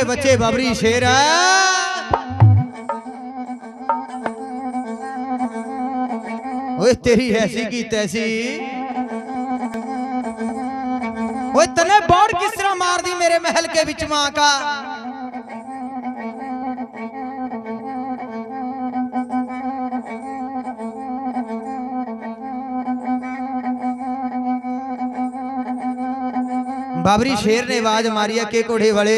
के बच्चे बाबरी शेर ओए तेरी ऐसी की तैसी ओए तने बोड़ किस तरह मार दी मेरे महल के बिच मां का। बाबरी शेर ने आवाज मारी है के घोड़े वाले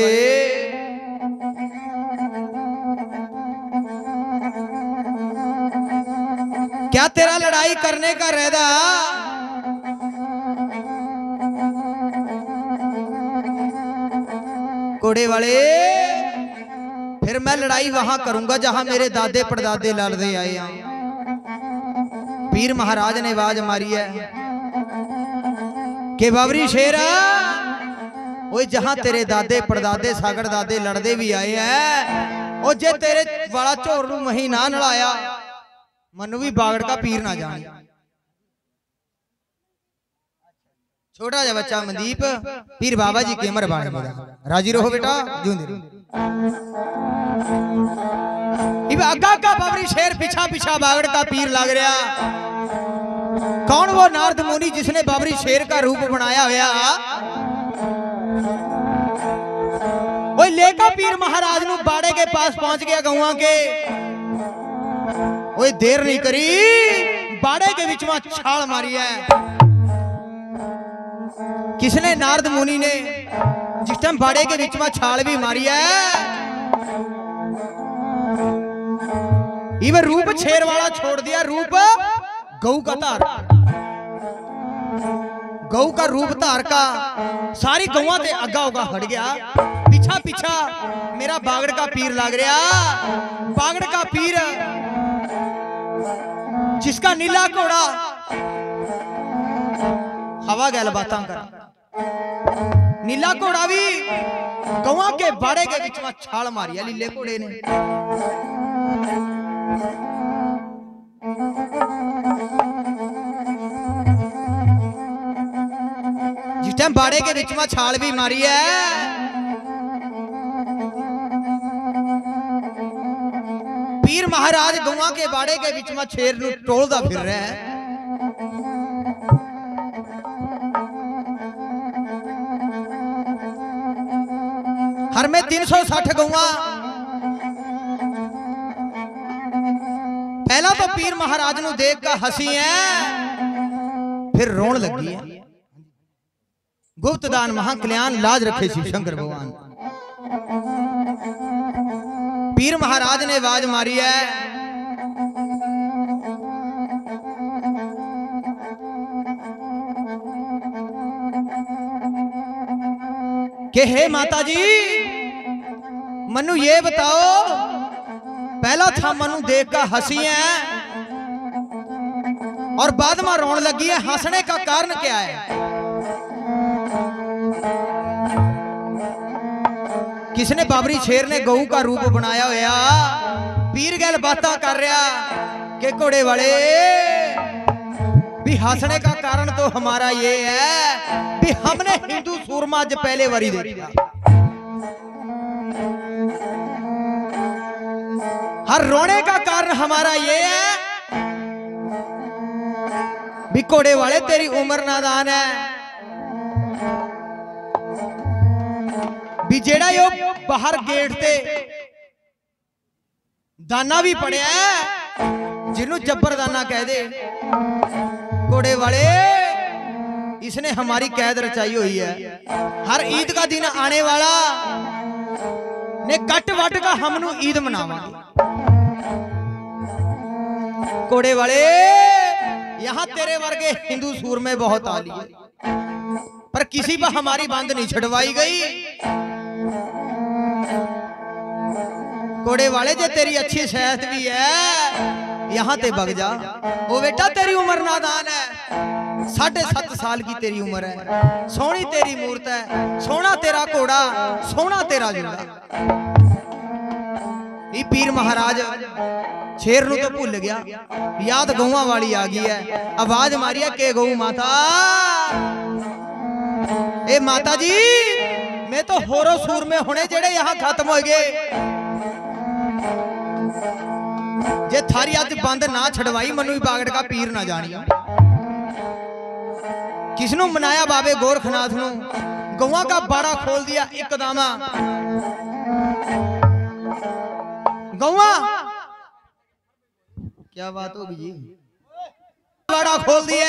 क्या तेरा लड़ाई करने का रहदा। घोड़े वाले फिर मैं लड़ाई वहां करूंगा जहां मेरे दादे परदादे लड़ते आए हैं। पीर महाराज ने आवाज मारी है कि बाबरी शेर ओए जहां तेरे दादे परदादे सागड़ दादे लड़ते भी आए हैं और जे तेरे वाला झोर नूं मही ना नलाया मनु भी बागड़ का पीर ना जाने। छोटा जा बच्चा मनदीप पीर बाबा जी के उम्र बाण मेरा राजी रहो बेटा जूंदे आगा का बाबरी शेर पीछा पीछा बागड़ का पीर लग रहा। कौन वो नारद मुनि जिसने बाबरी शेर का रूप बनाया हुआ। वो लेका पीर महाराज नु बाड़े के पास पहुंच गया गौआ के। ओए देर नहीं करी बाड़े के बीच में छाल मारी है। किसने? नारद मुनि ने। जिस टाइम बाड़े के बीच में छाल भी मारी है इवन रूप शेर वाला छोड़ दिया, रूप गऊ का धार, गऊ का रूप धार का सारी गौआ ते अग्गा उगा हट गया। पीछा पीछा मेरा बागड़ का पीर लग रहा। बागड़ का पीर जिसका नीला घोड़ा हवा गैल बातां कर, नीला घोड़ा भी गौआ के बाड़े के बीच में छाल मारी है नीले घोड़े ने। जिस टाइम बाड़े के बीच में छाल भी मारी है पीर महाराज गौआ के बाड़े के बीच में शेर नूं टोलदा फिर रहा है। हर में 360 गौआ। पहला तो पीर महाराज नूं देख कर हसी है फिर रोन लगी है। गुप्त दान महाकल्याण लाज रखे शिव शंकर भगवान। पीर महाराज ने आवाज मारी है कि हे माता जी मनु ये बताओ, पहला था मनु देख कर हंसी है और बाद में रोन लगी है, हंसने का कारण क्या है? किसने? बाबरी शेर ने गऊ का रूप बनाया हुआ। पीर गैल बातें कर रहा कि घोड़े वाले भी हंसने का कारण तो हमारा ये है भी हमने हिंदू सूरमा आज पहले बारी देखा। हर रोने का कारण हमारा ये है भी घोड़े वाले तेरी उम्र नादान है भी जेड़ा यो बाहर गेट ते दाना भी पड़िया है जिन्हों जब्बर दाना कह दे। घोड़े वाले इसने हमारी कैद रचाई हुई है। हर ईद का दिन आने वाला ने कट वट का हमनू ईद मनावांगे। घोड़े वाले यहाँ तेरे वर्गे हिंदू सूर में बहुत आली है पर किसी पर हमारी बांध नहीं छड़वाई गई। घोड़े वाले जे तेरी अच्छी सेहत भी है यहाँ ते बग जा। ओ बेटा तेरी उम्र नादान है, 7.5 साल की तेरी उम्र है, सोहनी तेरी मूर्त है, सोना तेरा घोड़ा, सोना तेरा जुड़ा। ये पीर महाराज शेर नूं तो भुल गया, याद गौआ वाली आ गई है। आवाज मारी है के गऊ माता, ए माता जी मैं तो होरो सूर में होने जेड़े यहाँ खत्म हो गए जे थारी अज बंद ना छड़वाई मनु भी बागड़ का पीर ना जानिया किसनु मनाया बाबे गोरखनाथ नु गौवा का बाड़ा खोल दिया एकदम गौवा क्या बात होगी जी बाड़ा खोल दिया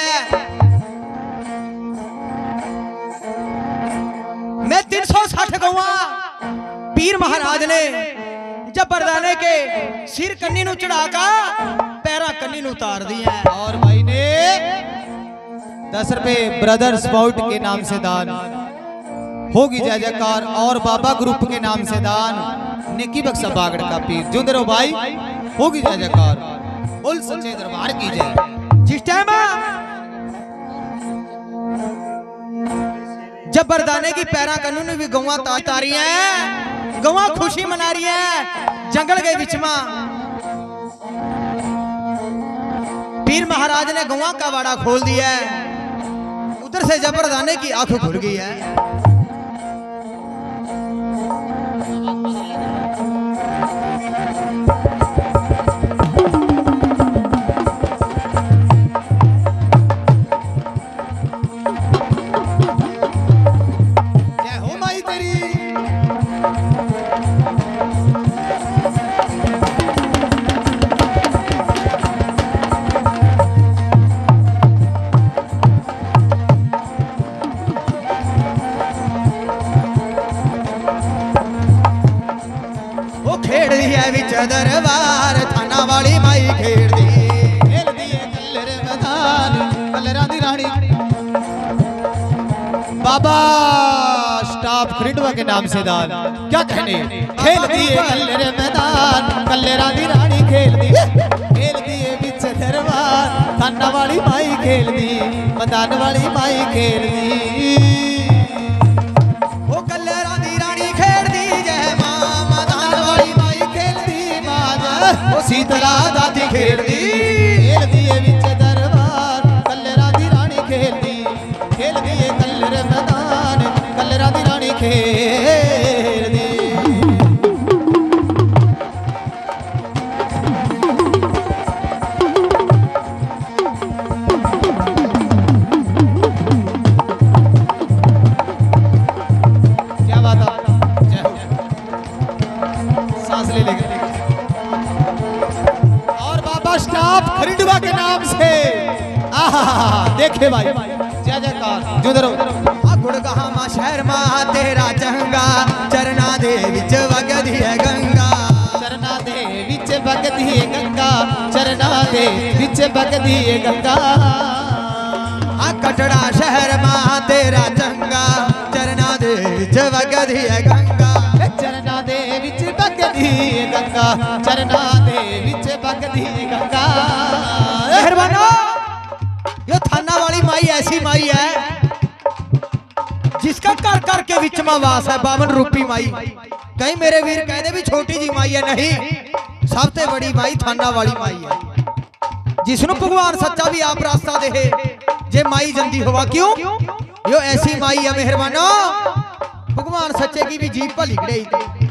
मैं 360 गौवा पीर महाराज ने जबरदाने के सिर कन्नी नु चढ़ाकर पैरा कन्नी नु उतार दिया और भाई ने 10 रुपए ब्रदर्स बाउट के नाम से दान होगी जय जयकार और बाबा ग्रुप के नाम से दान नेकी बख्शा बागड़ का पीर जुंदे रहो भाई होगी जय जयकार बोल सच्चे दरबार की जय। जिस टाइम जबरदाने की पैरा कन्नू ने भी गौवा तारी है गौवा खुशी मना रही है जंगल के बीच में पीर महाराज ने गौवा का बाड़ा खोल दिया है उधर से जबरदाने की आंख खुल गई है दरबार थाना वाली माई खेड़ दी खेल दिए कल्लर मैदान कल्लरा दी रानी बाबा स्टाफ खरीदवा के नाम से दान क्या कहने खेल दिए कल्लर मैदान कल्लरा दी रानी खेल दिए बीच दरबार थाना वाली माई खेल दी मैदान वाली माई खेल दी वो कल्लरा दी रानी खेड़ दी जय मां मैदान वाली वो शीतला दादी खेल दिए विच दरबार कल्लरा दी रानी खेल दिए कल्लर मैदान कल्लरा दी रानी खेल दी क्या बात है सांस ले लेंगे स्टाफ खरीदवा के नाम से देखे भाई जय जयकार जो दरो गुड़गांव मा शहर मा तेरा चंगा चरना दे विच वगदी है गंगा चरना दे विच वगदी है गंगा चरना दे विच वगदी है गंगा कटड़ा शहर मा तेरा चंगा चरना दे विच वगदी है गंगा चरना दे विच वगदी है गंगा चरना दे विच वगदी है गंगा मेहरबानो यो थाना वाली माई ऐसी माई है जिसका कर कर के विच में वास है 52 रूपी माई कहीं मेरे वीर कहते भी छोटी जी माई है नहीं सबसे बड़ी माई थाना वाली माई है जिसनु भगवान सच्चा भी आप रास्ता दे जे माई जंदी हुआ क्यों यो ऐसी माई है मेहरबानो भगवान सच्चे की भी जीप भली गई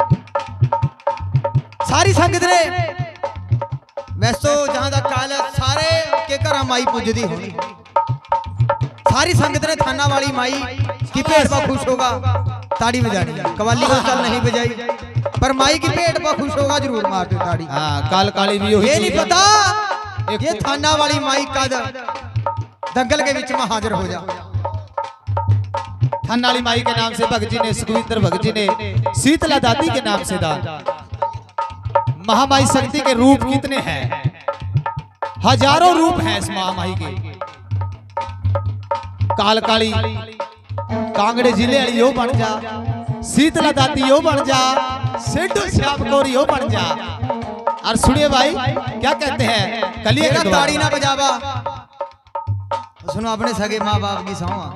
सारी संगत ने वैसे तो जहां तक काल सारे के घर माई पुजदी होनी सारी संगत ने थाना वाली माई की भेंट पर खुश होगा ताड़ी बजानी कवाली को चल नहीं बजाई पर माई की भेंट पर खुश होगा जरूर मार दो ताड़ी काल काली भी ये नहीं पता ये थाना वाली माई कद दंगल के बीच में हाजिर हो जा थाना वाली माई के नाम से भगत जी ने सुखविंदर भगत जी ने शीतला दादी के नाम से दान महामाई शक्ति के रूप कितने हैं हजारों रूप हैं इस महामाई के काल काली कांगड़े जिले वाली यो बन जा शीतला दादी यो बन जा सेठू श्याम कौर यो बन जा और सुनिए भाई क्या कहते हैं कलिए का ताड़ी ना बजावा सुनो अपने सगे माँ बाप की सौवा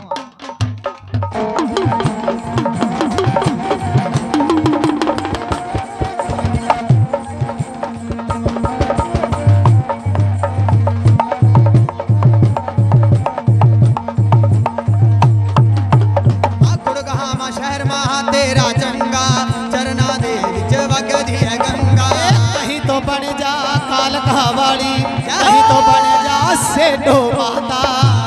बाका वाली नहीं तो बन जा सेठो माता।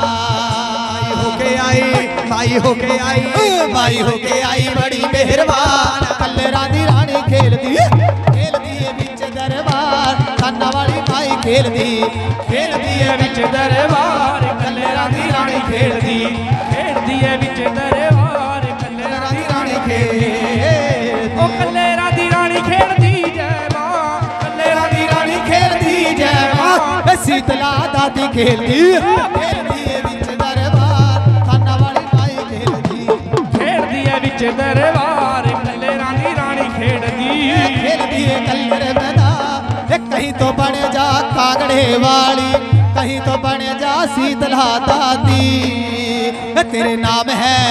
माई होके आई बड़ी मेहरबान। कल्लरा दी रानी खेल दी बिच दरबार। खाना वाली माई खेल दी बिच दरबार। कल्लरा दी रानी खेल दी बिच दरबार। कल्लरा दी रानी खेल ओ कल्लरा दी रानी खेल दी जय मां। कल्लरा दी रानी खेल दी जय मां। शीतला दादी खेल दी बिच दरबार। खाना वाली माई खेल दी बिच दरबार। कल्लरा दी रानी खेल दी कल्लर मैदान। कहीं तो बन जा कागड़े वाली कहीं तो बन जा शीतला दादी। तेरे नाम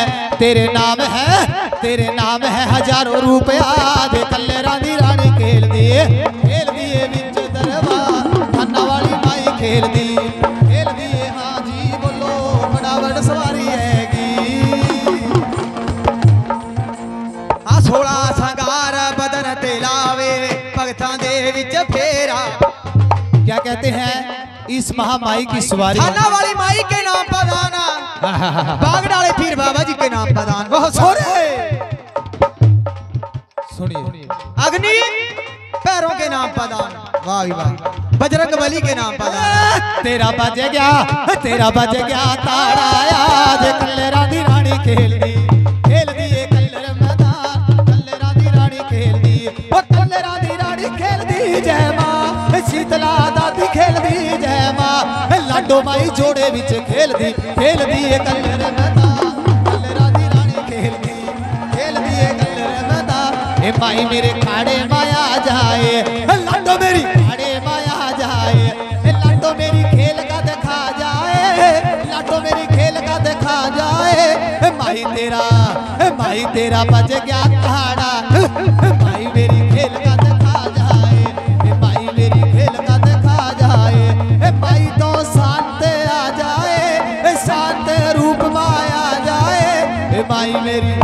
है हजारों रुपया दे। कल्लरा दी रानी खेल दिए बिच दरबार। खाना वाली माई खेल दिए हाँ जी बोलो फटाफट सवारी हैगी। 16 संगार बदन ते लावे भगतां दे विच फेरा। क्या कहते हैं इस महामाई की सवारी थाना वाली माई के नाम पदाना बागड़ वाले पीर बाबा जी के नाम पदान। बहुत सोरे सुनिए अग्नि पैरों के नाम पदान। वाह वाह बजरंग बली के नाम पदान। तेरा बज गया तारा याद। कल्लरा दी रानी खेल दी कल्लर मैदान। कल्लरा दी रानी खेल दी ओ कल्लरा दी रानी खेल दी जय मां। शीतला दादी खेल दी जय मां। लाडो माई जोड़े विच खेल दी कल्लर मैदान। कल्लरा दी रानी खेल दी कल्लर मैदान। ए माई मेरे खाड़े माया जाए लाडो मेरी खाड़े माया जाए। लाडो मेरी खेल का दिखा जाए लाडो मेरी खेल का दिखा जाए। माई तेरा बज गया ताड़ा। माई मेरी खेल का दिखा जाए। माई मेरी खेल का दिखा जाए। माई तो शांत आ जाए शांत रूप माया जाए। माई मेरी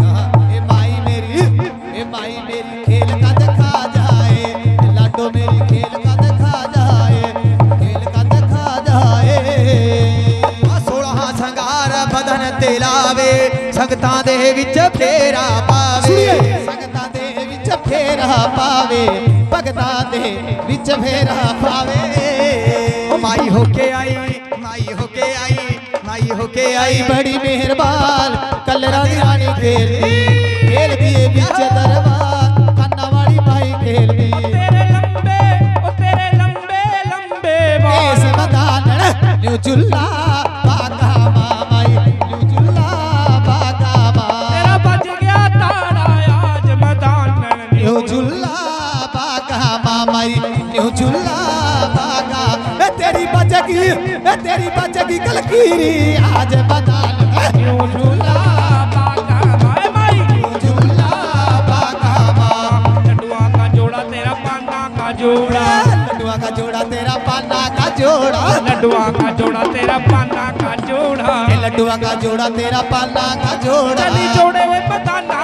खेल का दिखा जाए। लाडो मेरी खेल का दिखा जाए। 16 संगार बदन ते लावे संगतां दे विच फेरा पावे। संगतां दे विच फेरा पावे भगतां दे विच फेरा पावे। माई होके आई बड़ी मेहरबान। कल्लरा दी रानी खेल दी बिच दरबार। खाना वाली माई खेल दी तेरे लंबे केस मदान न्यू जुल्ला बागा माई न्यू जुल्ला बागा तेरा बज गया तारा आज मैदान। न्यू जुल्ला बागा माई न्यू जुल्ला बागा। तेरी बजगी कलकीरी आज मैदान। न्यू जुल्ला बागा माई न्यू जुल्ला बागा लड्डुआ का जोड़ा तेरा पाना का जोड़ा। लड्डुआ का जोड़ा तेरा पाना का जोड़ा। लड्डुआ का जोड़ा तेरा पाना का जोड़ा। लड्डुआ का जोड़ा तेरा पाना का जोड़ा। चली जोड़े वे बताना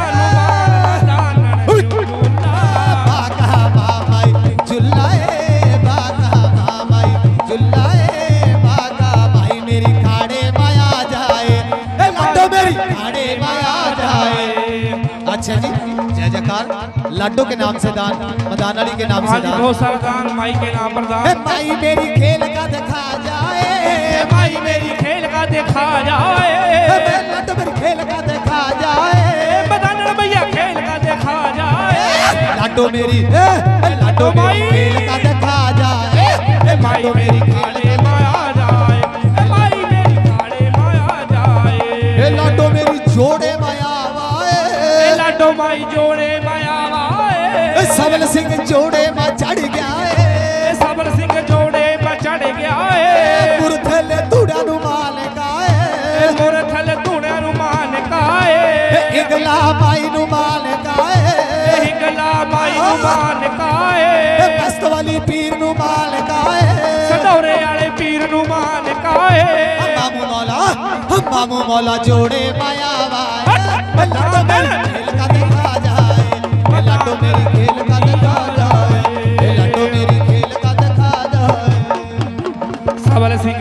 बागा माई जुल्लाए बागा माई जुल्लाए बागा माई मेरी खाड़े माया जाए। लाडो मेरी खाड़े माया जाए। अच्छा जी जय जयकार। लाडो के नाम से दान मदान अली के नाम से दान। बहुत सारा दान माई के नाम पर दान। माई मेरी खेल का दिखा जाए। माई मेरी खेल का देखा जाए। लाडो मेरी खेल का दिखा जाए। बताना भैया खेल का देखा जाए। लाडो मेरी खेल का दिखा जाए। माई मेरी खाड़े माया जाए। माई मेरी खाड़े माया जाए। लाडो मेरी जोड़े माया वाए। लाडो माई जोड़े माया वाए। सबल सिंह जोड़े में चढ़ गया है। सबल सिंह जोड़े में चढ़ गया है। मुरथल धूड़ा रुमाल गाए। मुरथल धूड़ा रुमाल गाए। हिगला माई रुमाल गाए। हिगला माई रुमाल गाए। मस्त वाली पीर रुमाल गाए। सदौरे वाले पीर रुमाल गाए। मामू मौला जोड़े माया वाए। लाडो मेरी खेल का दिखा जाए। लाडो मेरी खेल का दिखा जाए। लाडो मेरी खेल का दिखा जाए।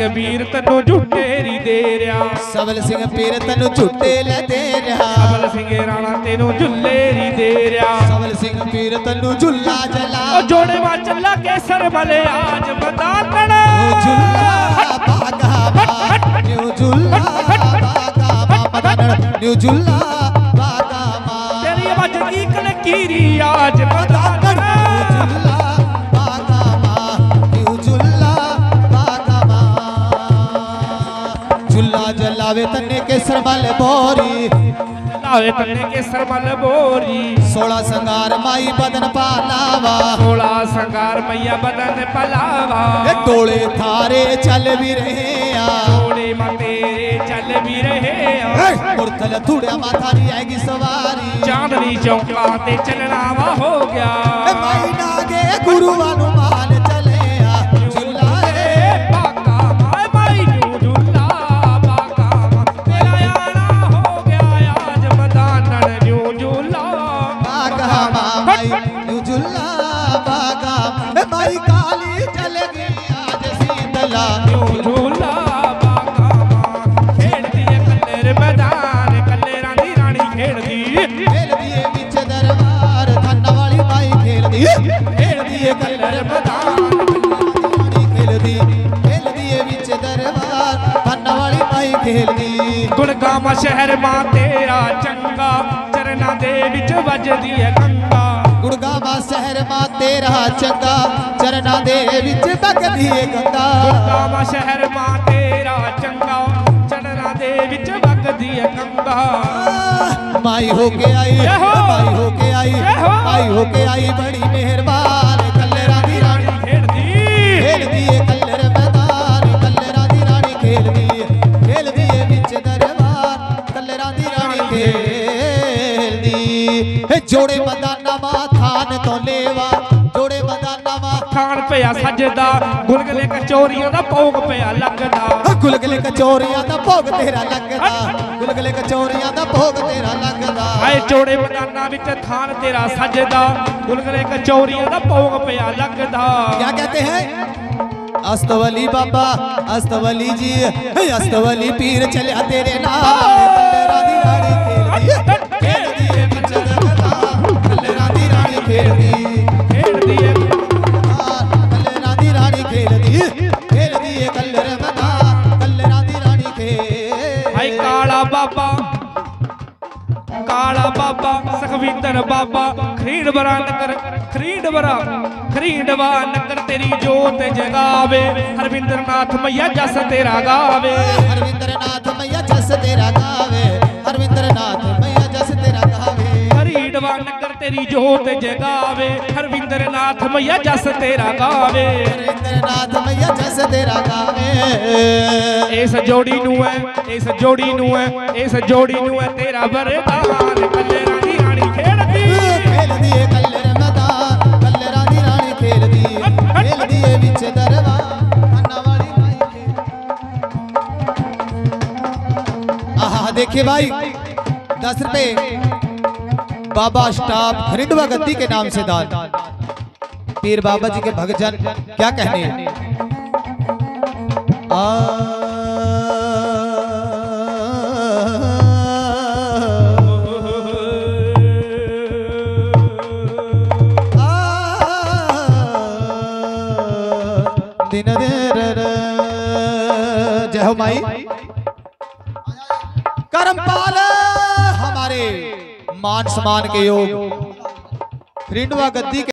ਸਿੰਘ ਵੀਰ ਤੈਨੂੰ ਝੁੱਟੇਰੀ ਦੇ ਰਿਆ ਸਬਲ ਸਿੰਘ ਪੀਰ ਤੈਨੂੰ ਝੁੱਟੇ ਲੈ ਦੇ ਰਿਹਾ ਸਬਲ ਸਿੰਘ ਰਾਣਾ ਤੈਨੂੰ ਝੁੱਲੇਰੀ ਦੇ ਰਿਆ ਸਬਲ ਸਿੰਘ ਪੀਰ ਤੈਨੂੰ ਝੁੱਲਾ ਜਲਾ ਉਹ ਜੋੜੇ ਮਾ ਚੱਲਾ ਕੇਸਰ ਮਲੇ ਆਜ ਬਦਾਨਣ ਝੁੱਲਾ ਬਾਗਾ ਬਾ ਨਿਊ ਝੁੱਲਾ ਬਾਗਾ ਬਾ ਮਦਨ ਨਿਊ ਝੁੱਲਾ ਬਾਗਾ ਮਾ ਤੇਰੀ ਆਵਾਜ਼ ਕੀ ਕਲਕੀਰੀ ਆਜ ਬਦਾਨਣ ਝੁੱਲਾ ਬਾਗਾ ਮਾ ਨਿਊ ਝੁੱਲਾ ਬਾਗਾ ਮਾ ਝੁੱਲਾ ਜਲਾਵੇ ਤੰਨੇ ਕੇਸਰ ਮਲ ਬੋਰੀ ਲਾਵੇ ਤੰਨੇ ਕੇਸਰ ਮਲ ਬੋਰੀ 16 ਸੰਗਾਰ ਮਾਈ ਬਦਨ ਪਾਲਾਵਾ 16 ਸੰਗਾਰ ਮਈਆ ਬਦਨ ਪਲਾਵਾ ਇਹ ਟੋਲੇ ਥਾਰੇ ਚੱਲ ਵੀ ਰਹੇ ਆ ਟੋਲੇ ਮਾ ਤੇਰੇ ਚੱਲ ਵੀ ਰਹੇ ਆ ਮੁਰਤਲ ਥੂੜਿਆ ਮਾਥਾ ਨਹੀਂ ਆਏਗੀ ਸਵਾਰੀ ਚਾਂਦਨੀ ਚੌਕਾਂ ਤੇ ਚੱਲਣਾ ਵਾ ਹੋ ਗਿਆ ਇਹ ਮਾਈ ਨਾਗੇ ਗੁਰੂਆਂ ਨੂੰ ਮਾਨ ਚਲੇ ਆ ਝੁੱਲਾ ਏ ਬਾਗਾ ਮਾਏ ਮਾਈ ਨੂੰ ਝੁੱਲਾ ਬਾਗਾ ਮਾ ਤੇਰਾ ਆਣਾ ਹੋ ਗਿਆ ਆਜ ਬਦਾਨਣ ਨੂੰ ਝੁੱਲਾ ਬਾਗਾ ਮਾਈ ਨੂੰ ਝੁੱਲਾ ਬਾਗਾ ਇਹ ਮਾਈ ਕਾਲੀ ਚੱਲ ਗਈ ਅੱਜ ਸੀਤਲਾ ਨੂੰ ਝੁੱਲਾ ਬਾਗਾ ਮਾ ਖੇਡਦੀ ਏ ਕੱਲੇਰ ਮੈਦਾਨ ਕੱਲੇਰਾਂ ਦੀ ਰਾਣੀ ਖੇਡਦੀ ਖੇਲਦੀ ਏ ਵਿੱਚ ਦਰਬਾਰ ਧੰਨ ਵਾਲੀ ਮਾਈ ਖੇਲਦੀ ਖੇਲਦੀ ਏ ਕਲਰ ਮੈਦਾਨ ਖੇਲਦੀ ਖੇਲਦੀ ਏ ਵਿੱਚ ਦਰਬਾਰ ਧੰਨ ਵਾਲੀ ਮਾਈ ਖੇਲਦੀ ਗੁਣਗਾਵਾਂ ਸ਼ਹਿਰ ਮਾਂ ਤੇਰਾ ਚੰਗਾ ਚਰਨਾਂ ਦੇ ਵਿੱਚ ਵੱਜਦੀ ਏ ਗੰਗਾ ਗੁੜਗਾਵਾ ਸ਼ਹਿਰ ਮਾਂ ਤੇਰਾ ਚੰਗਾ ਚਰਨਾਂ ਦੇ ਵਿੱਚ ਵਗਦੀ ਏ ਗੰਗਾ ਗੁਣਗਾਵਾਂ ਸ਼ਹਿਰ ਮਾਂ ਤੇਰਾ ਚੰਗਾ ਚਰਨਾਂ ਦੇ ਵਿੱਚ ਵਗਦੀ ਏ ਗੰਗਾ ਮਾਈ ਹੋ ਕੇ ਆਈ ਮਾਈ ਹੋ ਕੇ ਆਈ ਮਾਈ ਹੋ ਕੇ ਆਈ ਬੜੀ ਮਿਹਰਬਾਨ ਕੱਲਰਾਂ ਦੀ ਰਾਣੀ ਖੇਡਦੀ ਖੇਲਦੀ ਏ ਕਲਰ ਮੈਦਾਨ ਕੱਲਰਾਂ ਦੀ ਰਾਣੀ ਖੇਲਦੀ ਖੇਲਦੀ ਏ ਵਿੱਚ ਦਰਬਾਰ ਕੱਲਰਾਂ ਦੀ ਰਾਣੀ ਖੇਲਦੀ ਏ ਜੋੜੇ ਮਦਾਨਾ ਮਾ ਥਾਨ ਤੋਂ ਲੇਵਾ ਜੋੜੇ ਮਦਾਨਾ ਮਾ ਖਾਣ ਪਿਆ ਸੱਜਦਾ ਗੁਲਗਲੇ ਕਚੋਰੀਆਂ ਦਾ ਭੋਗ ਪਿਆ ਲੱਗਦਾ ਗੁਲਗਲੇ ਕਚੋਰੀਆਂ ਦਾ ਭੋਗ ਤੇਰਾ ਲੱਗਦਾ ਗੁਲਗਲੇ ਕਚੋਰੀਆਂ ਦਾ ਭੋਗ ਤੇਰਾ ਲੱਗਦਾ ਆਏ ਜੋੜੇ ਮੈਦਾਨਾਂ ਵਿੱਚ ਥਾਨ ਤੇਰਾ ਸੱਜਦਾ ਗੁਲਗਲੇ ਕਚੋਰੀਆਂ ਦਾ ਭੋਗ ਪਿਆ ਲੱਗਦਾ क्या कहते हैं अस्तवली बाबा अस्तवली जी अस्तवली पीर चलिया तेरे नाल राधी रानी खेलदी है विच दरबार राधी रानी खेलदी ਖੇਡਦੀ ਏ राधी रानी खेलदी है कल्लर मैदान राधी रानी खेल ਹਾਏ ਕਾਲਾ ਬਾਬਾ ਸੁਖਵਿੰਦਰ ਬਾਬਾ ਖਰੀਦਵਰਾ ਨਗਰ ਤੇਰੀ ਜੋਤ ਜਗਾਵੇ ਹਰਵਿੰਦਰ ਨਾਥ ਮਈਆ ਜਸ ਤੇਰਾ ਗਾਵੇ हरविंदर नाथ मैया जस तेरा गावे हरविंदर नाथ मैया जस तेरा गावे ਖਰੀਦਵਾ ਨਗਰ ਤੇਰੀ ਜੋਤ ਜਗਾਵੇ ਹਰਵਿੰਦਰ ਨਾਥ ਮਈਆ ਜਸ ਤੇਰਾ ਗਾਵੇ हरविंदर नाथ मैया जस तेरा गावे ਇਸ ਜੋੜੀ ਨੂੰ ਹੈ ਤੇਰਾ ਵਰਦਾਨ ਕੱਲੇਰਾਂ ਦੀ ਰਾਣੀ ਖੇਡਦੀ खेलदी है कल्लर मैदान कल्लरां दी रानी खेलदी है विच दरबार अन्ना वाली माई खेल आहा देखिए भाई 10 रुपए बाबा स्टाफ खरीदवा गद्दी के नाम से दान पीर बाबा जी के भगजन क्या कहने दिन जय हो माई करमपाल हमारे मान सम्मान के योग खरीदवा गद्दी के